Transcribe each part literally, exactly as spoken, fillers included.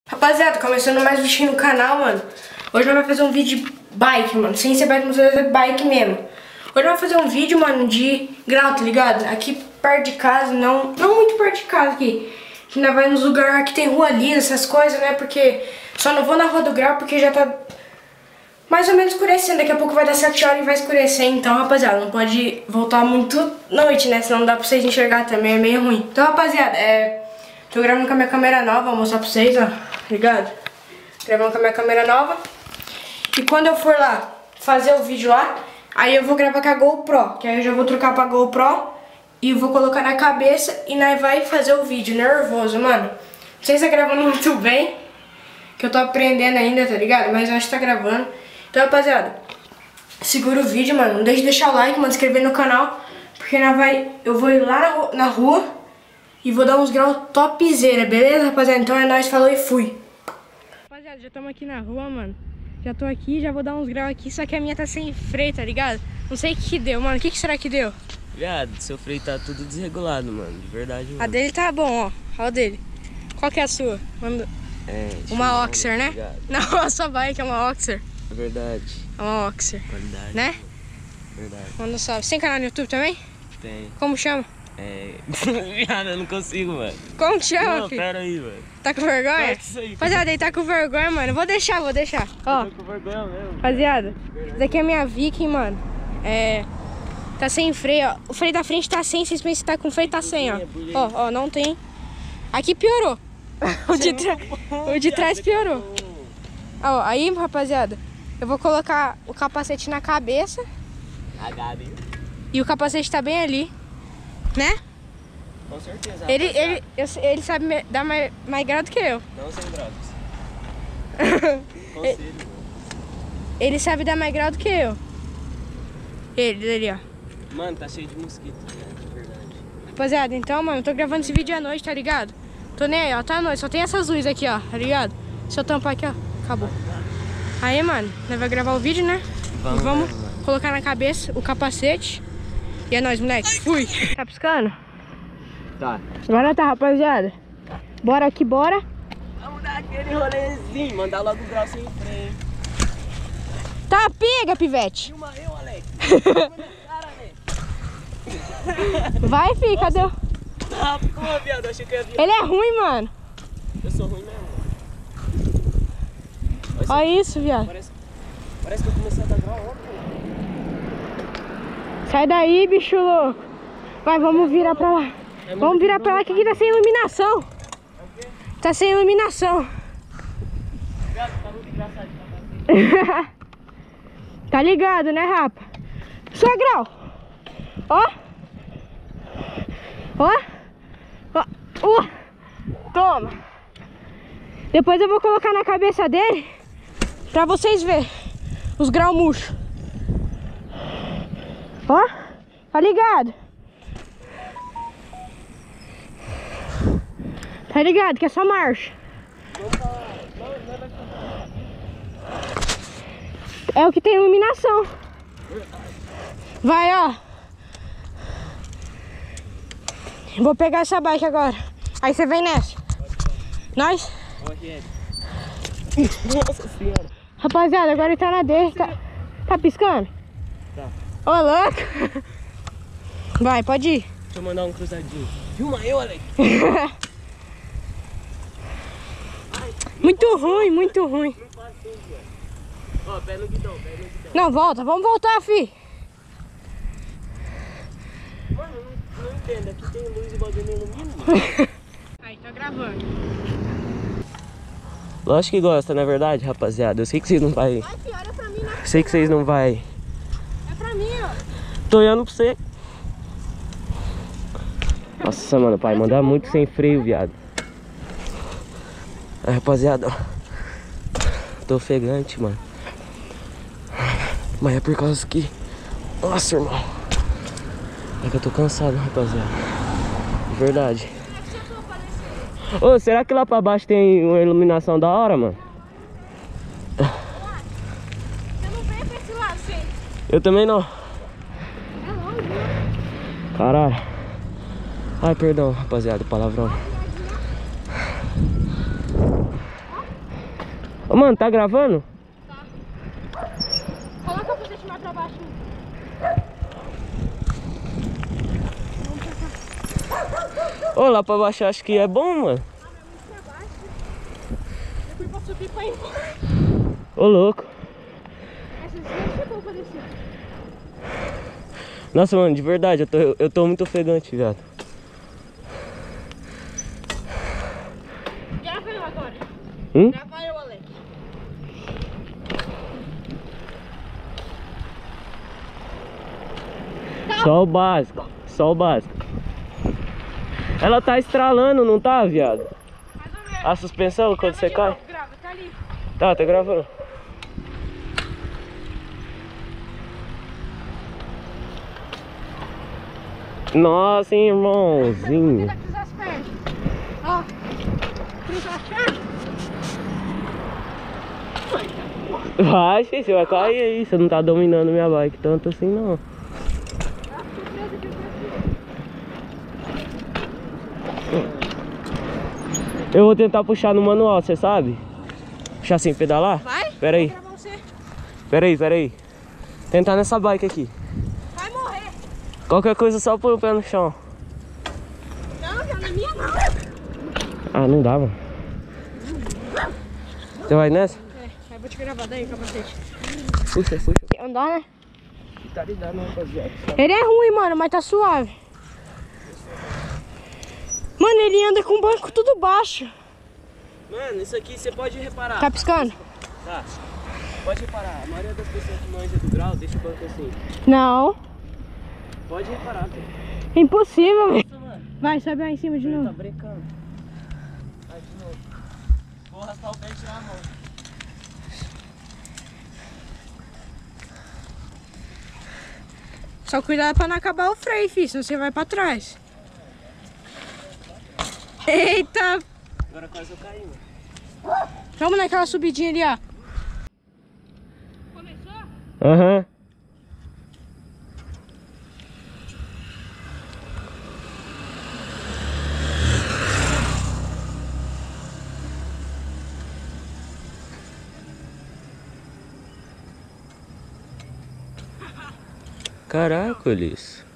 Rapaziada, começando mais um vídeo no canal, mano. Hoje nós vamos fazer um vídeo de bike, mano. Sem ser bike, mas fazer bike mesmo. Hoje nós vamos fazer um vídeo, mano, de grau, tá ligado? Aqui perto de casa, não, não muito perto de casa aqui. Que nós vai nos lugares que tem rua lisa, essas coisas, né? Porque só não vou na rua do grau porque já tá mais ou menos escurecendo. Daqui a pouco vai dar sete horas e vai escurecer. Então, rapaziada, não pode voltar muito noite, né? Senão não dá pra vocês enxergar também, é meio ruim. Então, rapaziada, é... tô gravando com a minha câmera nova, vou mostrar pra vocês, ó. Ligado? Gravando com a minha câmera nova. E quando eu for lá fazer o vídeo lá, aí eu vou gravar com a GoPro. Que aí eu já vou trocar pra GoPro e vou colocar na cabeça e nós vai fazer o vídeo. Nervoso, mano. Não sei se tá gravando muito bem, que eu tô aprendendo ainda, tá ligado? Mas eu acho que tá gravando. Então, rapaziada, segura o vídeo, mano. Não deixe de deixar o like, mano, se inscrever no canal. Porque nós vai, eu vou ir lá na, na rua e vou dar uns graus topzera, beleza, rapaziada? Então é nóis, falou e fui. Rapaziada, já estamos aqui na rua, mano. Já tô aqui, já vou dar uns graus aqui, só que a minha tá sem freio, tá ligado? Não sei o que que deu, mano. O que que será que deu? Viado, seu freio tá tudo desregulado, mano. De verdade, mano. A dele tá bom, ó. Olha o dele. Qual que é a sua? Manda... É, uma Oxer, né? Obrigado. Não, a sua bike é uma Oxer. É verdade. É uma Oxer. Qualidade. Né? Verdade. Manda um salve. Você tem canal no YouTube também? Tem. Como chama? É... Viado, eu não consigo, mano. Como que chama, Não, filho? pera aí, mano. Tá com vergonha? Corta isso aí. Rapaziada, ele tá com vergonha, mano. Vou deixar, vou deixar. Ó, Eu tô com vergonha mesmo. rapaziada, isso daqui é minha Viking, mano. É... Tá sem freio, ó. O freio da frente tá sem, vocês pensam que tá com freio, tá sem, ó. Ó, ó, não tem. Aqui piorou. O de, tra... o de trás piorou. Ó, aí, rapaziada, eu vou colocar o capacete na cabeça. E o capacete tá bem ali, né? Com certeza. Ele, ele, eu, ele sabe me- dar mais, mais grau do que eu. Não sem drogas. Conselho, mano. Ele sabe dar mais grau do que eu. Ele, ali, ó. Mano, tá cheio de mosquito, né? De verdade. Rapaziada, então, mano, eu tô gravando esse vídeo à noite, tá ligado? Tô nem aí, ó, tá à noite, só tem essas luzes aqui, ó, tá ligado? Se eu tampar aqui, ó, acabou. Aí, mano, nós vamos gravar o vídeo, né? Vamos, e vamos né, mano? colocar na cabeça o capacete. E é nóis, moleque. Fui. Tá piscando? Tá. Agora tá, rapaziada. Bora aqui, bora. Vamos dar aquele rolezinho, mandar logo o grau sem freio. Tá, pega, pivete. Filma eu, Alex. Cara, Vai, fi, cadê o... Ah, pô, viado, achei que eu ia vir. Ele é ruim, mano. Eu sou ruim mesmo. Olha Olha isso, viado. Parece, parece que eu comecei a dar grau ontem. Sai daí, bicho louco. Vai, vamos virar pra lá. Vamos virar pra lá que aqui tá sem iluminação. Tá sem iluminação. Viado, tá muito engraçado de capacete. Tá ligado, né, rapa? Só grau. Ó. Ó. Ó. Uh. Toma. Depois eu vou colocar na cabeça dele pra vocês verem os graus murchos. Ó. Tá ligado? Tá ligado que é só marcha. É o que tem iluminação. Vai, ó. Vou pegar essa bike agora. Aí você vem nessa. Nós? Nossa senhora. Rapaziada, agora ele tá na dele. Tá, tá piscando? Tá. Ô, louco. Vai, pode ir. Deixa eu mandar um cruzadinho. Filma eu, Alex. Muito ruim, muito ruim. Não faz tudo, velho. Ó, pé no guidão, pé no guidão. Não, volta. Vamos voltar, fi. Mano, eu não, não entendo. Aqui tem luz e o bagulho não ilumina. Aí, tá gravando. Lógico que gosta, não é verdade, rapaziada? Eu sei que vocês não vai. Vai, fi, olha pra mim, né? Sei que vocês não vai. É pra mim, ó. Tô olhando pra você. Nossa, mano, pai, mandar muito sem freio, viado. Aí, rapaziada, ó. Tô ofegante, mano. Mas é por causa que... Nossa, irmão. É que eu tô cansado, rapaziada. De verdade. Ô, será que lá pra baixo tem uma iluminação da hora, mano? Você não veio pra esse lado, gente. Eu também não. É longe, né? Caralho. Ai, perdão, rapaziada, palavrão. Ô, mano, tá gravando? Tá. Coloca o capacete mais pra baixo. Ô, lá pra baixo acho que é bom, mano. Ah, mas é muito pra baixo. Depois pra subir pra ir embora. Ô, louco. Essa deve ser boa pra descer. Nossa, mano, de verdade, eu tô, eu tô muito ofegante, viado. Grava eu agora. Hum? Grava eu, Alex. Só o básico, só o básico. Ela tá estralando, não tá, viado? Mais ou menos. A suspensão quando você cai? Grava, tá ali. Tá, tá gravando. Nossa, hein, irmãozinho. Tenta cruzar as pernas. Ó. Cruza as pernas. Vai, filho, você vai cair aí. Você não tá dominando minha bike tanto assim, não. Eu vou tentar puxar no manual, você sabe? Puxar sem pedalar? Vai? Pera aí. Vou gravar você. Pera aí, pera aí. Tentar nessa bike aqui. Vai morrer. Qualquer coisa só põe o pé no chão. Não, não é minha não. Ah, não dá, mano. Você vai nessa? É, eu vou te gravar daí, capacete. Puxa, puxa. Andar, né? Tá ligado, rapaziada. Ele é ruim, mano, mas tá suave. Mano, ele anda com o banco tudo baixo. Mano, isso aqui você pode reparar. Tá piscando? Tá. Pode reparar. A maioria das pessoas que manja do grau deixa o banco assim. Não. Pode reparar, velho. Impossível, velho. Nossa, mano. Vai, sobe lá em cima de Ele novo. tá brincando. Vai de novo. Vou arrastar o pé e tirar a mão. Só cuidado pra não acabar o freio, filho, senão você vai pra trás. Eita! Agora quase eu caí, mano. Vamos naquela subidinha ali, ó. Começou? Aham. Uhum. Caracoles.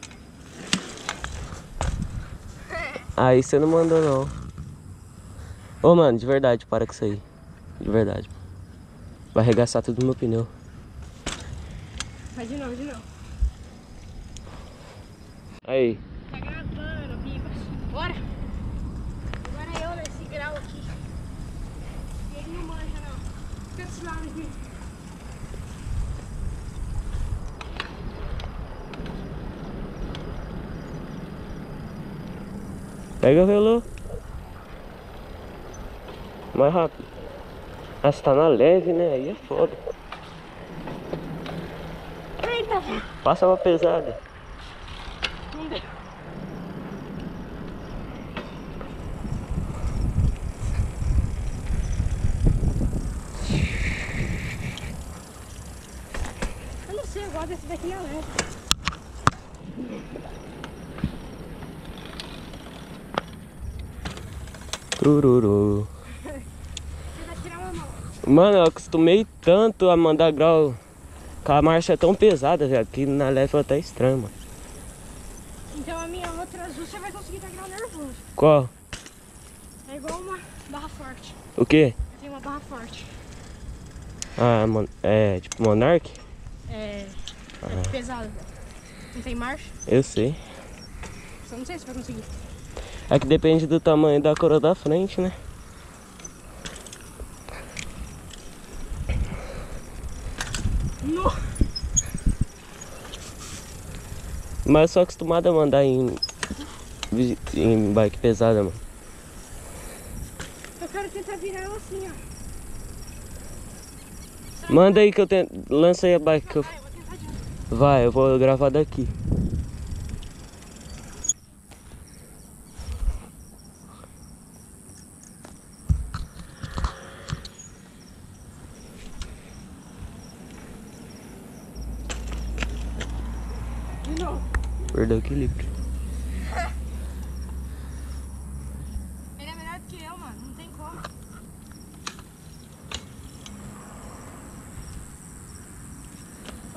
Aí você não mandou não. Ô, mano, de verdade, para com isso aí. De verdade. Vai arregaçar tudo no meu pneu. Vai de novo, de novo. Aí. Tá gravando, amigos. Bora. Agora eu nesse grau aqui. Ele não manja, não. Fica desse lado aqui. Pega o relô. Mais rápido. Ah, você tá na leve, né? Aí é foda. Eita! Passa uma pesada. Não deu. Eu não sei, eu gosto desse daqui na leve. Tururu. Você vai tirar uma mão. Mano, eu acostumei tanto a mandar grau. Que a marcha é tão pesada, velho. Que na leve é até estranho, mano. Então a minha outra azul você vai conseguir dar grau nervoso. Qual? É igual uma barra forte. O quê? Eu tenho uma barra forte. Ah, mon é tipo Monarch? É, é pesado, velho. Não tem marcha? Eu sei. Só não sei se vai conseguir. É que depende do tamanho da coroa da frente, né? No. Mas eu sou acostumado a mandar em, em bike pesada, mano. Eu quero tentar virar ela assim, ó. Manda aí que eu tento. Lança aí a bike que eu. Vai, eu vou tentar de novo. Vai, eu vou gravar daqui. De novo. Perdeu o equilíbrio. Ele é melhor do que eu, mano. Não tem como.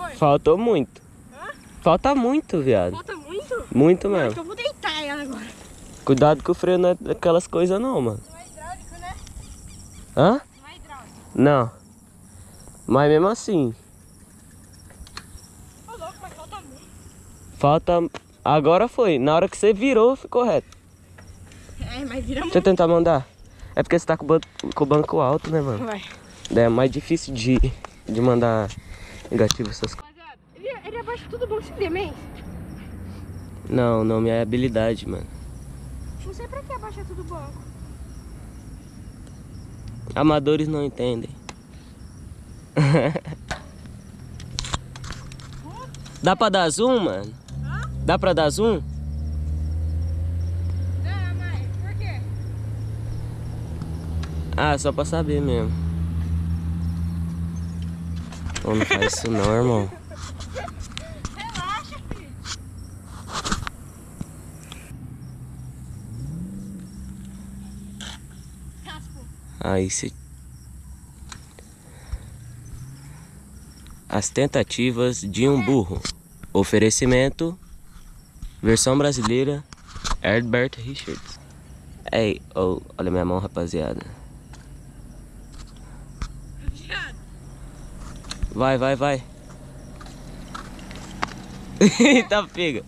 foi? Faltou muito. Hã? Falta muito, viado. Falta muito? Muito Eu mesmo. acho que eu vou deitar ela agora. Cuidado que o freio não é daquelas coisas não, mano. Não é hidráulico, né? Hã? Não é hidráulico. Não. Mas mesmo assim. Ô louco, mas falta muito. Falta... Agora foi. Na hora que você virou, ficou reto. É, mas vira Deixa eu muito. tentar mandar. É porque você tá com o banco, com o banco alto, né, mano? Vai. Daí é mais difícil de, de mandar negativo essas coisas. Rapaziada, ele, ele abaixa tudo bom sem demência. Não, não, minha habilidade, mano. Não sei pra que abaixa tudo banco. Amadores não entendem. Dá pra dar zoom, mano? Hã? Dá pra dar zoom? Não, mas por quê? Ah, só pra saber mesmo. Pô, não faz isso não, irmão. Relaxa, filho. Raspou. Aí se... As tentativas de um burro. Oferecimento. Versão brasileira. Herbert Richards. Ei, oh, olha minha mão, rapaziada. Viado. Vai, vai, vai. Eita, pega.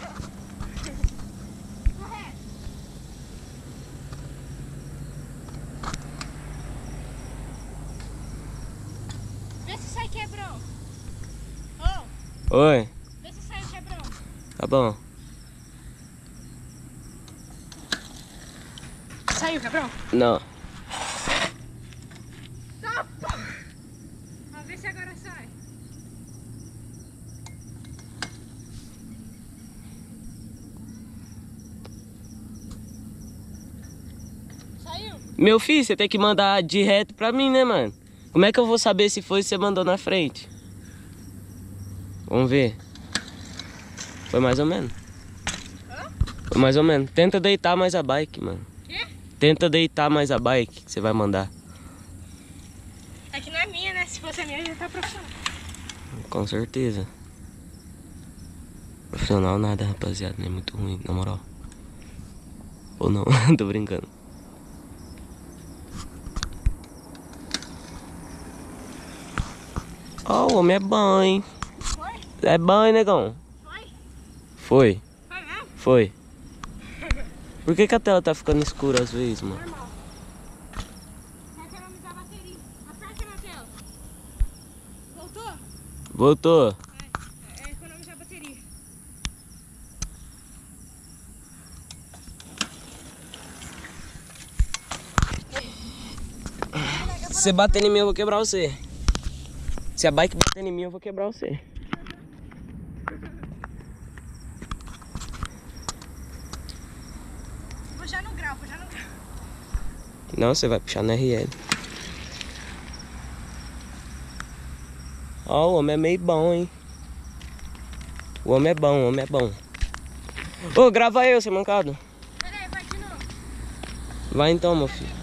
Vê se sai quebrão. Ô, Oi, vê se sai quebrão. tá bom. Saiu quebrão? Não. Tá, pô. Vamos ver se agora sai. Saiu? Meu filho, você tem que mandar de reto pra mim, né, mano? Como é que eu vou saber se foi se você mandou na frente? Vamos ver. Foi mais ou menos. Hã? Foi mais ou menos. Tenta deitar mais a bike, mano. Quê? Tenta deitar mais a bike que você vai mandar. É que não é minha, né? Se fosse a minha, já tá profissional. Com certeza. Profissional nada, rapaziada. Não é muito ruim, na moral. Ou não, tô brincando. Ó, o homem é bom, hein? Foi? É bom, hein, negão? Foi? Foi, Foi mesmo? foi. Por que que a tela tá ficando escura às vezes, mano? Normal. Vai economizar a bateria. Aperta na tela. Voltou? Voltou. É, é economizar a bateria. Se você bater em mim, eu vou quebrar você. Se a bike bater em mim, eu vou quebrar você. Vou já no grau, vou já no grau. Não, você vai puxar no R L. Ó, o homem é meio bom, hein? O homem é bom, o homem é bom. Ô, grava eu, seu mancado. Pera aí, vai de novo. Vai então, meu filho.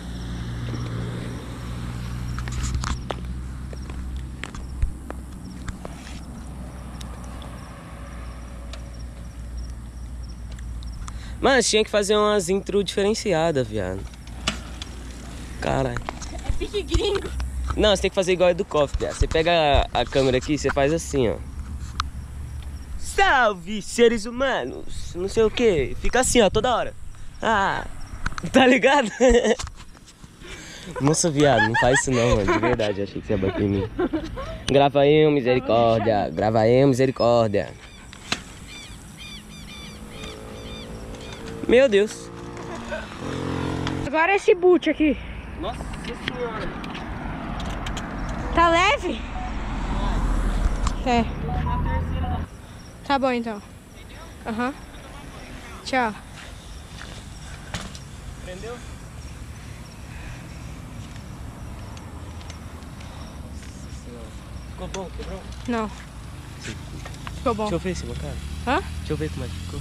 Mas tinha que fazer umas intro diferenciadas, viado. Caralho. É pique gringo. Não, você tem que fazer igual a do Coffee, viado. Você pega a, a câmera aqui e você faz assim, ó. Salve, seres humanos! Não sei o que. Fica assim, ó, toda hora. Ah, tá ligado? Nossa, viado, não faz isso não, mano. De verdade, eu achei que você ia bater em mim. Grava aí, misericórdia. Grava aí, misericórdia. Meu Deus. Agora esse boot aqui. Nossa senhora. Tá leve? É. Tá bom então. Aham. Uhum. Tchau. Prendeu? Ficou bom, quebrou? Não. Ficou bom. Deixa eu ver esse cara. Hã? Deixa eu ver como é que ficou.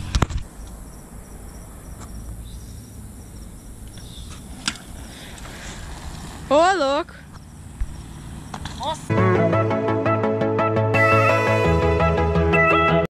Ô, louco. Nossa!